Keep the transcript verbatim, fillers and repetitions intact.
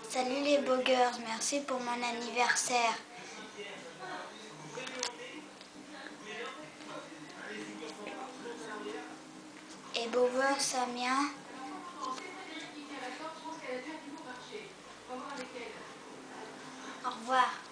Salut les blogueurs, merci pour mon anniversaire. Et Bover Samia. Au revoir.